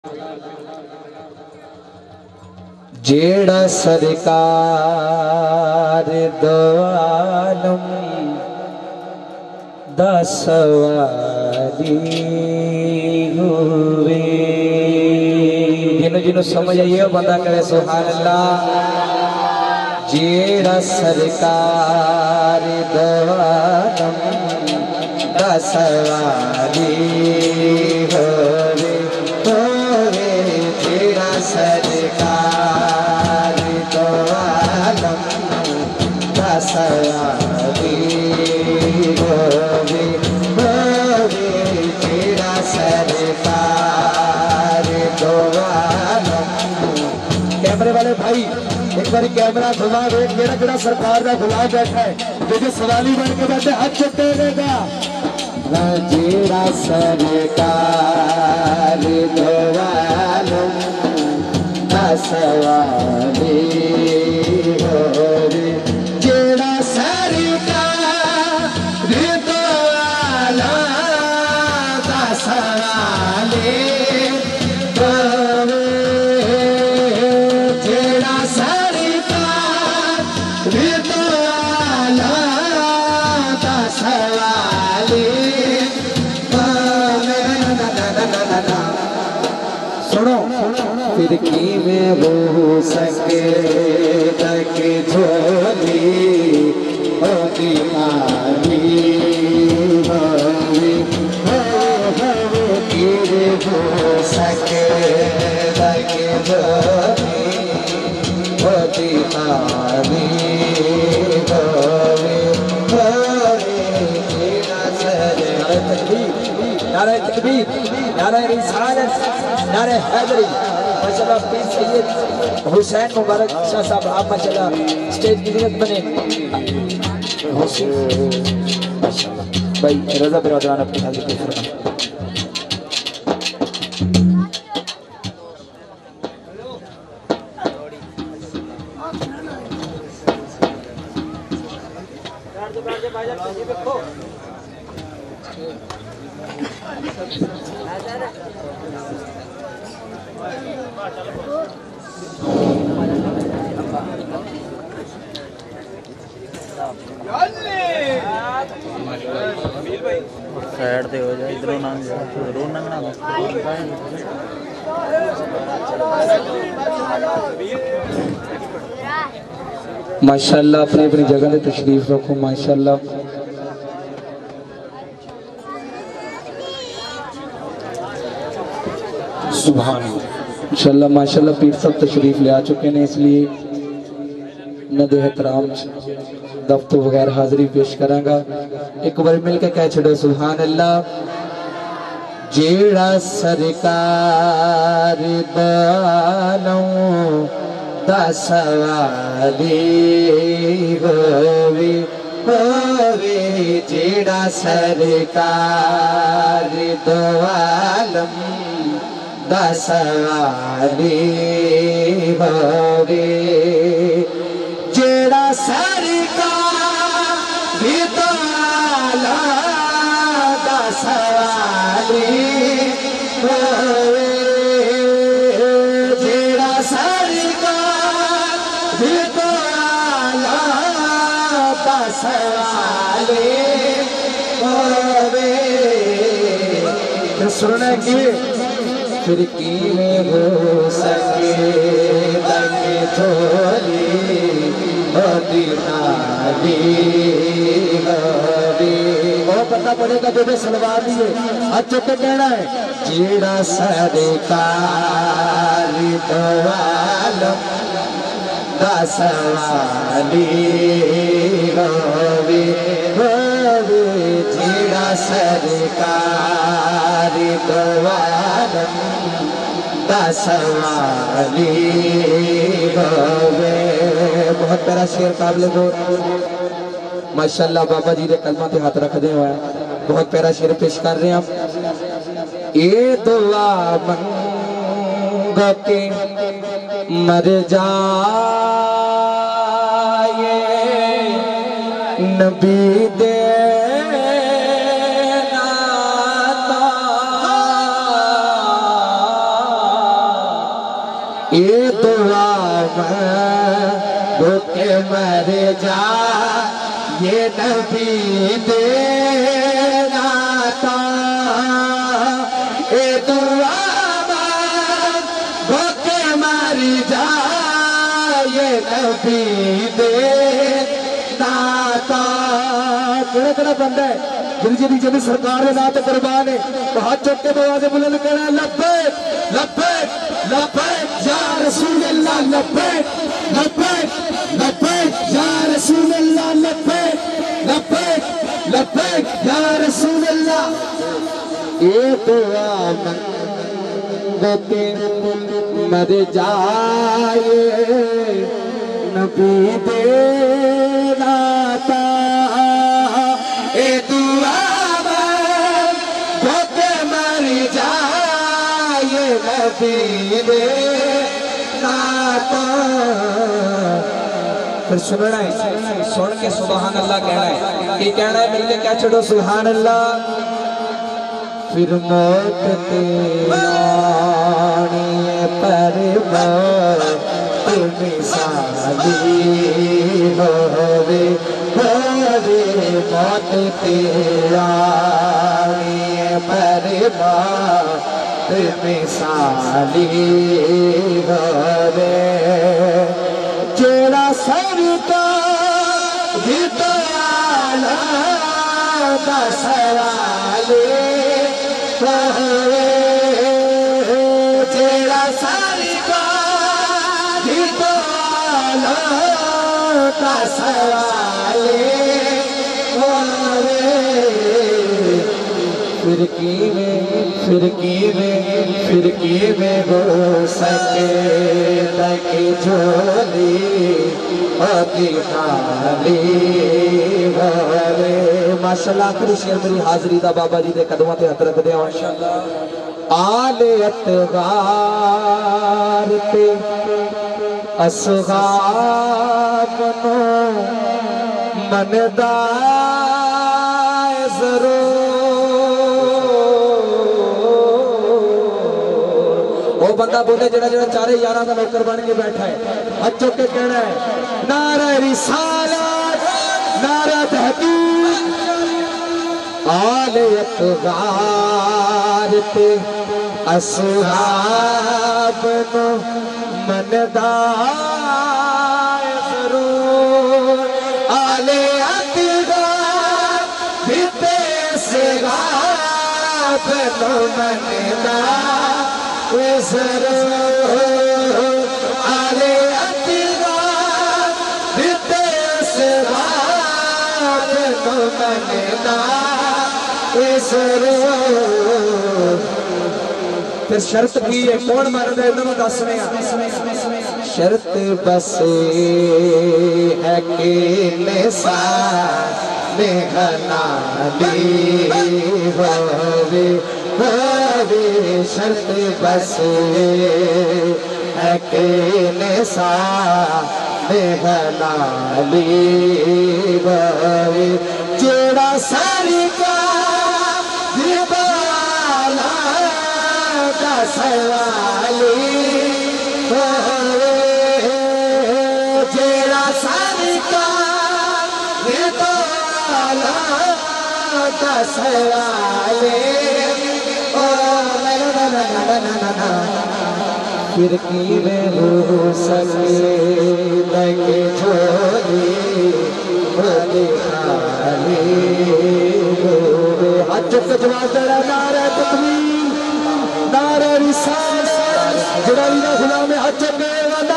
जेड़ा सरकार दवालम दसवारी हुए। जिन्हों समझ आइए बंदा करे सुभान अल्लाह। जेड़ा सरकार दवालम दसवारी हुए जेड़ा सरकार दवालम दसवारी होवे जेड़ा सरकार दवालम। कैमरे वाले भाई एक बार कैमरा घुमा दो। मेरा केड़ा सरकार का गुलाम बैठा है जो सवाली बन के बैठे हाथ चुकेगा। जेड़ा सरकार दवालम दसवारी होवे जेड़ा सरकार दवालम दसवारी होवे जेड़ा सरकार दवालम दसवारी। सुनो फिर की में हो सके तक झोली होती मारी होवी हो सके तक झोली होती मारी नारे तकबीर नारे रिसालत नारे हैदरी। माशाल्लाह पीर सैयद हुसैन मुबारक शाह साहब आप माशाल्लाह स्टेज की ज़ीनत बने। माशाल्लाह भाई रज़ा बिरादरान अपनी हाजिर पेश फरमाएं। साइड पे हो जाए इधरों ना जा इधरों ना ना माशाल्लाह अपनी अपनी जगह पे तशरीफ रखो। माशाल्लाह सुभान इंशाल्लाह माशाल्लाह पीर साहब तशरीफ ले आ चुके हैं इसलिए नदे एहतराम दफ्तर वगैरह हाजिरी पेश करांगा। एक बार मिलकर कह छड़ो सुभान अल्लाह। जेड़ा सरकार दवालम दसवारी होवे जेड़ा सरकार दवालम दसवारी होवे जेड़ा सरकार दवालम दसवारी होवे जेड़ा सरकार दवालम दसवारी होवे। सुनने की फिर की में हो सके तक थोड़ी होती नारी होवी। वो पता पड़ेगा जो सलवार दिए आज चुके कहना है जेड़ा सरकार दवालम दसवारी होवी जेड़ा सरकार दवालम दसवारी होवे। बहुत प्यारा शेर काबिल गौर माशाल्लाह बाबा जी ने कलमा पे हाथ रख दे हुए बहुत प्यारा शेर पेश कर रहे हैं आप। ये दुआ मंग के मर जाए नबी दे भूखे मर जा ये नबी देना था ए दुआ भूखे मर जा ये नबी देना था। केड़ा केड़ा बंदा है जिन जी सरकार ने ना तो कुर्बान है तो हाथ चुक के आवाज़ बुलंद कहना लब्बैक लब्बैक लब्बैक या रसूल अल्लाह लब्बैक लब्बैक लब्बैक या रसूल अल्लाह लब्बैक लब्बैक लब्बैक या रसूल अल्लाह। ये दुआ मंगते मर जाए नबी देना था ए दुआ भूखे मर जाए नबी देना था। फिर सुनना है सुन के सुभान अल्लाह कहना है कि कहना है मिलके क्या छोड़ो सुभान अल्लाह। फिर मौत तेरानी पर मिसाली होवे होवे मौत तेरानी पर मिसाली होवे जेड़ा सरका जिताला दसवाले जेड़ा सरका जिताला दसवाले फिरकी में हो सके तक झोली होती खाली भरे। माशाल्लाह आखिरी शेर मेरी हाजरी दा बाबा जी दे कदमां ते हथ रखदे हां माशाल्लाह। आले अतगार ते असगाब नो मनदा जरूर वो बंदा बोले जरा जरा चारे यारा का नौकर बन के बैठा है हाथ चुक के कहना है नारा रिसालत नारा तहकीक आले अतगार ते असहाब नो मनदा जरूर आले अतगार ते असहाब नो मनदा आले अतगार ते असहाब नो मनदा फिर शर्त की है कौन मारदा इन्होंने दसने शर्त बस है कि शर्त बस है कि जेड़ा सारी का सवाली जेड़ा सारी का सवाली खिड़की में हो सके लगे झोली होली खाली हाथ चुक के जवाब दे रहा नारा तकबीर नारा रिसालत जड़ा गुलाम हाथ चुक